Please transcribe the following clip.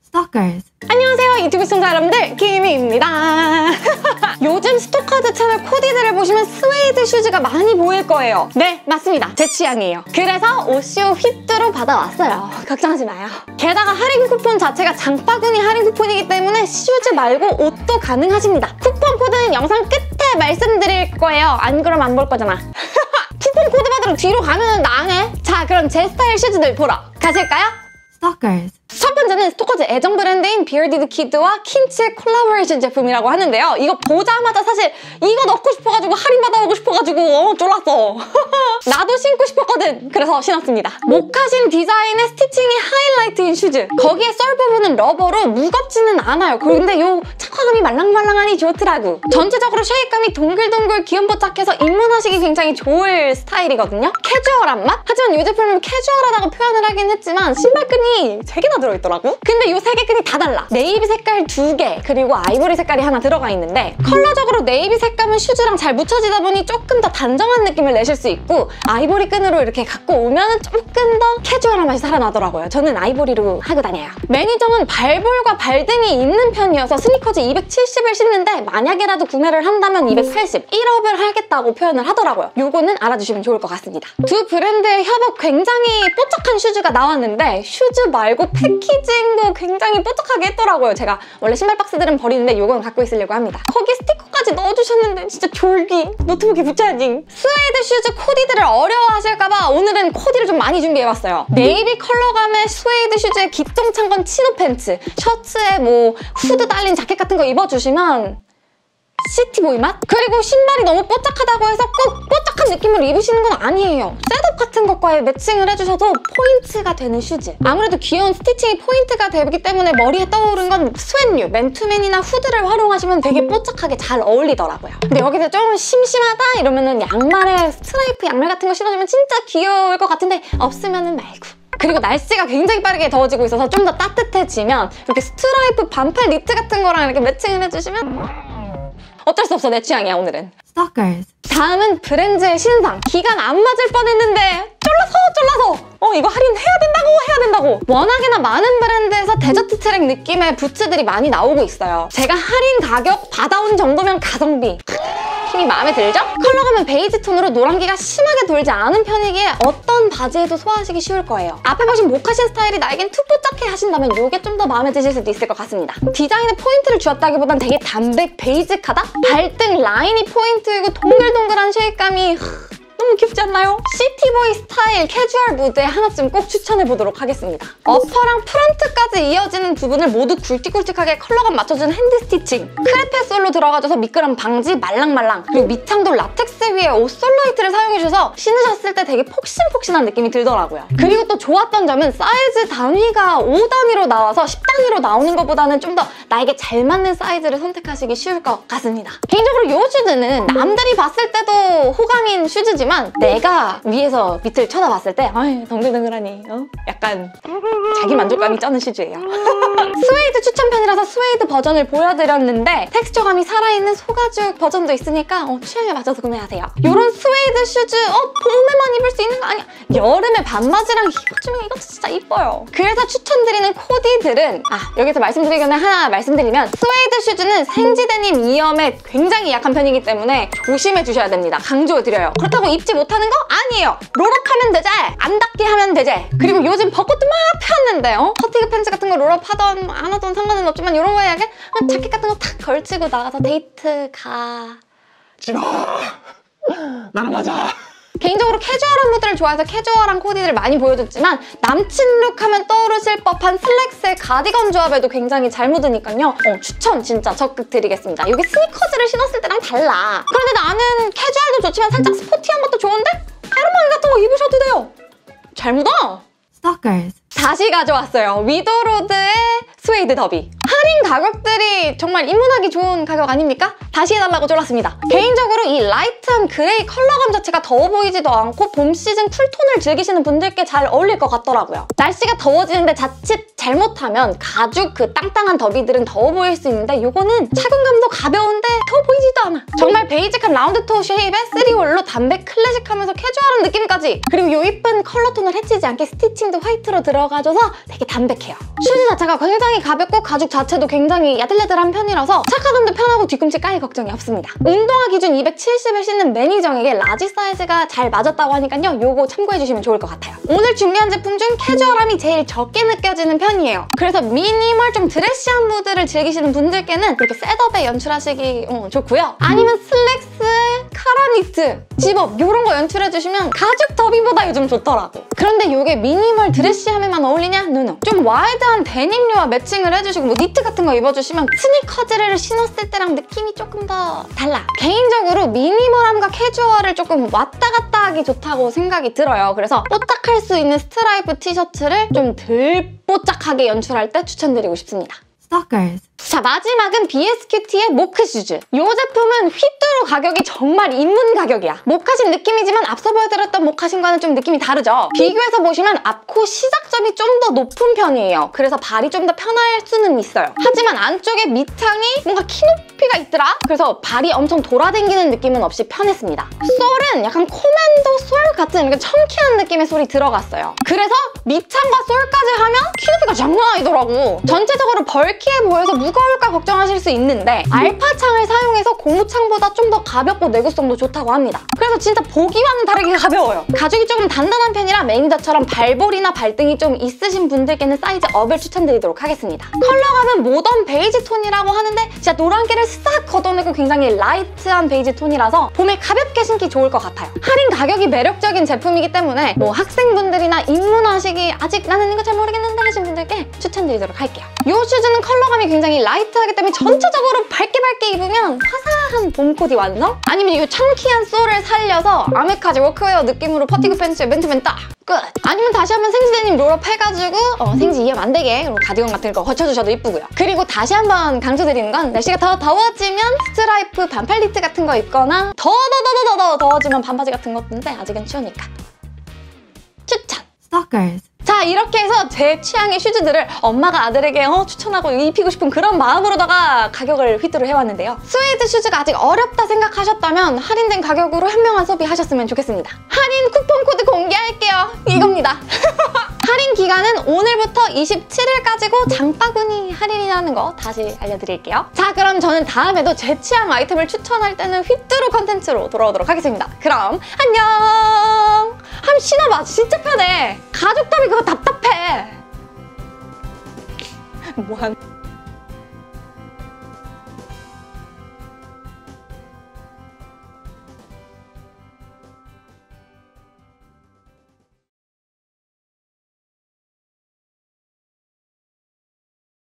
Stalkers. 안녕하세요, 유튜브 시청자 여러분들, 김희입니다. 요즘 스토커즈 채널 코디들을 보시면 스웨이드 슈즈가 많이 보일 거예요. 네, 맞습니다. 제 취향이에요. 그래서 오시오 휘뚜루 받아왔어요. 걱정하지 마요. 게다가 할인 쿠폰 자체가 장바구니 할인 쿠폰이기 때문에 슈즈 말고 옷도 가능하십니다. 쿠폰 코드는 영상 끝에 말씀드릴 거예요. 안 그러면 안 볼 거잖아. 쿠폰 코드 받으러 뒤로 가면 나네. 자, 그럼 제 스타일 슈즈들 보러 가실까요? Stalkers. 첫 번째는 스토커즈 애정 브랜드인 비어디드 키드와 킨츠의 콜라보레이션 제품이라고 하는데요. 이거 보자마자 사실 이거 넣고 싶어가지고 할인 받아오고 싶어가지고 쫄랐어. 나도 신고 싶었거든. 그래서 신었습니다. 모카신 디자인의 스티칭이 하이라이트인 슈즈. 거기에 썰 부분은 러버로 무겁지는 않아요. 근데 요 착화감이 말랑말랑하니 좋더라고. 전체적으로 쉐입감이 동글동글 귀염뽀짝해서 입문하시기 굉장히 좋을 스타일이거든요. 캐주얼한 맛? 하지만 이 제품은 캐주얼하다고 표현을 하긴 했지만 신발끈이 3개나 들어있더라고? 근데 이 3개 끈이 다 달라. 네이비 색깔 2개, 그리고 아이보리 색깔이 하나 들어가 있는데 컬러적으로 네이비 색감은 슈즈랑 잘 묻혀지다 보니 조금 더 단정한 느낌을 내실 수 있고 아이보리 끈으로 이렇게 갖고 오면 조금 더 캐주얼한 맛이 살아나더라고요. 저는 아이보리로 하고 다녀요. 매니저는 발볼과 발등이 있는 편이어서 스니커즈 270을 신는데 만약에라도 구매를 한다면 280, 1업을 하겠다고 표현을 하더라고요. 요거는 알아주시면 좋을 것 같습니다. 두 브랜드의 협업 굉장히 뽀짝한 슈즈가 나왔는데 슈즈 말고 패키징도 굉장히 뽀짝하게 했더라고요. 제가 원래 신발 박스들은 버리는데 요건 갖고 있으려고 합니다. 거기 스티커까지 넣어주셨는데 진짜 졸기. 노트북에 붙여야지. 스웨이드 슈즈 코디들을 어려워하실까봐 오늘은 코디를 좀 많이 준비해봤어요. 네이비 컬러감의 스웨이드 슈즈에 기똥찬 치노 팬츠, 셔츠에 뭐 후드 달린 자켓 같은 거 입어주시면 시티보이 맛? 그리고 신발이 너무 뽀짝하다고 해서 꼭 뽀짝한 느낌으로 입으시는 건 아니에요. 셋업 같은 것과의 매칭을 해주셔도 포인트가 되는 슈즈. 아무래도 귀여운 스티칭이 포인트가 되기 때문에 머리에 떠오른 건 스웨트류, 맨투맨이나 후드를 활용하시면 되게 뽀짝하게 잘 어울리더라고요. 근데 여기서 좀 심심하다 이러면은 양말에 스트라이프 양말 같은 거 신어주면 진짜 귀여울 것 같은데 없으면은 말고. 그리고 날씨가 굉장히 빠르게 더워지고 있어서 좀 더 따뜻해지면 이렇게 스트라이프 반팔 니트 같은 거랑 이렇게 매칭을 해주시면 어쩔 수 없어, 내 취향이야 오늘은. Stalkers. 다음은 브랜드의 신상. 기간 안 맞을 뻔했는데 쫄라서 이거 할인해야 된다고 워낙에나 많은 브랜드에서 데저트 트랙 느낌의 부츠들이 많이 나오고 있어요. 제가 할인 가격 받아온 정도면 가성비 힘이 마음에 들죠? 컬러감은 베이지 톤으로 노란기가 심하게 돌지 않은 편이기에 어떤 바지에도 소화하시기 쉬울 거예요. 앞에 보신 모카신 스타일이 나에겐 투 뽀짝해 하신다면 이게 좀 더 마음에 드실 수도 있을 것 같습니다. 디자인에 포인트를 주었다기보단 되게 담백 베이직하다? 발등 라인이 포인트이고 동글동글한 쉐입감이 너무 귀엽지 않나요? 시티보이 스타일 캐주얼 무드에 하나쯤 꼭 추천해보도록 하겠습니다. 어퍼랑 프런트까지 이어지는 부분을 모두 굵직굵직하게 컬러감 맞춰주는 핸드 스티칭, 크레페 솔로 들어가줘서 미끄럼 방지, 말랑말랑, 그리고 밑창도 라텍스 위에 옷솔라이트를 사용해줘서 신으셨을 때 되게 폭신폭신한 느낌이 들더라고요. 그리고 또 좋았던 점은 사이즈 단위가 5단위로 나와서 10단위로 나오는 것보다는 좀 더 나에게 잘 맞는 사이즈를 선택하시기 쉬울 것 같습니다. 개인적으로 이 슈즈는 남들이 봤을 때도 호감인 슈즈지만 내가 위에서 밑을 쳐다봤을 때 동글동글하니 약간 자기 만족감이 쩌는 슈즈예요. 스웨이드 추천편이라서 스웨이드 버전을 보여드렸는데 텍스처감이 살아있는 소가죽 버전도 있으니까 취향에 맞춰서 구매하세요. 이런 스웨이드 슈즈 봄에만 입을 수 있는 거 아니야? 여름에 반바지랑 입어주면 이것도 진짜 이뻐요. 그래서 추천드리는 코디들은 여기서 말씀드리기 전에 하나 말씀드리면 스웨이드 슈즈는 생지데님 이염에 굉장히 약한 편이기 때문에 조심해 주셔야 됩니다. 강조드려요. 그렇다고 입지 못하는 거 아니에요. 롤업하면 되지. 안 닿게 하면 되지. 그리고 요즘 벚꽃도 막 폈는데 커티그 팬츠 같은 거 롤업하던 안 하던 상관은 없지만 이런 거에 약간 자켓 같은 거 탁 걸치고 나가서 데이트 가. 싫어. 나랑 가자. 개인적으로 캐주얼한 무드를 좋아해서 캐주얼한 코디를 많이 보여줬지만 남친 룩 하면 떠오르실 법한 슬랙스의 가디건 조합에도 굉장히 잘 묻으니까요. 추천 진짜 적극 드리겠습니다. 이게 스니커즈를 신었을 때랑 달라. 그런데 나는 캐주얼도 좋지만 살짝 스포티한 것도 좋은데 가르마기 같은 거 입으셔도 돼요. 잘 묻어. Stalkers. 다시 가져왔어요. 위도로드의 스웨이드 더비. 할인 가격들이 정말 입문하기 좋은 가격 아닙니까? 다시 해달라고 졸랐습니다. 개인적으로 이 라이트한 그레이 컬러감 자체가 더워 보이지도 않고 봄 시즌 쿨톤을 즐기시는 분들께 잘 어울릴 것 같더라고요. 날씨가 더워지는데 자칫 잘못하면 가죽 그 땅땅한 더비들은 더워 보일 수 있는데 이거는 착용감도 가벼운데 더워 보이지도 않아. 정말 베이직한 라운드 토 쉐입에 3홀로 담백 클래식하면서 캐주얼한 느낌까지. 그리고 이 이쁜 컬러톤을 해치지 않게 스티칭도 화이트로 들어가줘서 되게 담백해요. 슈즈 자체가 굉장히 가볍고 가죽 자체도 굉장히 야들야들한 편이라서 착화감도 편하고 뒤꿈치 까일 걱정이 없습니다. 운동화 기준 270을 신는 매니정에게 라지 사이즈가 잘 맞았다고 하니까요. 요거 참고해주시면 좋을 것 같아요. 오늘 준비한 제품 중 캐주얼함이 제일 적게 느껴지는 편이에요. 그래서 미니멀 좀 드레시한 무드를 즐기시는 분들께는 이렇게 셋업에 연출하시기 좋고요. 아니면 슬랙스에 카라니트, 집업 이런 거 연출해주시면 가죽 더비보다 요즘 좋더라고. 그런데 이게 미니멀 드레시함에만 어울리냐? 노노. 좀 와이드한 데님류와 매칭을 해주시고 뭐 니트 같은 거 입어주시면 스니커즈를 신었을 때랑 느낌이 조금 더 달라. 개인적으로 미니멀함과 캐주얼을 조금 왔다 갔다 하기 좋다고 생각이 들어요. 그래서 뽀짝할 수 있는 스트라이프 티셔츠를 좀 덜 뽀짝하게 연출할 때 추천드리고 싶습니다. Stalkers. 자, 마지막은 BSQT의 모크 슈즈. 이 제품은 휘뚜루 가격이 정말 입문 가격이야. 모카신 느낌이지만 앞서 보여드렸던 모카신과는 좀 느낌이 다르죠? 비교해서 보시면 앞코 시작점이 좀 더 높은 편이에요. 그래서 발이 좀 더 편할 수는 있어요. 하지만 안쪽에 밑창이 뭔가 키 높이가 있더라? 그래서 발이 엄청 돌아다니는 느낌은 없이 편했습니다. 솔은 약간 코맨도 솔 같은 이렇게 청키한 느낌의 솔이 들어갔어요. 그래서 밑창과 솔까지 하면 키 높이가 장난 아니더라고. 전체적으로 벌키해 보여서 무거울까 걱정하실 수 있는데 알파창을 사용해서 고무창보다 좀 더 가볍고 내구성도 좋다고 합니다. 그래서 진짜 보기와는 다르게 가벼워요. 가죽이 조금 단단한 편이라 매니저처럼 발볼이나 발등이 좀 있으신 분들께는 사이즈 업을 추천드리도록 하겠습니다. 컬러감은 모던 베이지 톤이라고 하는데 진짜 노란기를 싹 걷어내고 굉장히 라이트한 베이지 톤이라서 봄에 가볍게 신기 좋을 것 같아요. 할인 가격이 매력적인 제품이기 때문에 뭐 학생분들이나 입문하시기 아직 나는 이거 잘 모르겠는데 하신 분들께 추천드리도록 할게요. 이 슈즈는 컬러감이 굉장히 라이트하기 때문에 전체적으로 밝게 입으면 화사한 봄 코디 완성? 아니면 이 청키한 솔을 살려서 아메카지 워크웨어 느낌으로 퍼티그 팬츠에 맨투맨 딱! 끝! 아니면 다시 한번 생지 데님 롤업 해가지고 생지 이해 안 되게 가디건 같은 거 거쳐주셔도 이쁘고요. 그리고 다시 한번 강조드리는 건 날씨가 더 더워지면 스트라이프 반팔 니트 같은 거 입거나 더 더워지면 반바지 같은 거 입는데 아직은 추우니까 추천! Stalkers. 자, 이렇게 해서 제 취향의 슈즈들을 엄마가 아들에게 추천하고 입히고 싶은 그런 마음으로다가 가격을 휘뚜루 해왔는데요. 스웨이드 슈즈가 아직 어렵다 생각하셨다면 할인된 가격으로 현명한 소비하셨으면 좋겠습니다. 할인 쿠폰 코드 공개할게요. 이겁니다. 할인 기간은 오늘부터 27일까지고 장바구니 할인이 나는 거 다시 알려드릴게요. 자, 그럼 저는 다음에도 제 취향 아이템을 추천할 때는 휘뚜루 컨텐츠로 돌아오도록 하겠습니다. 그럼 안녕! 한번 신어봐. 진짜 편해. 가죽 더비 그거 답답해. 뭐한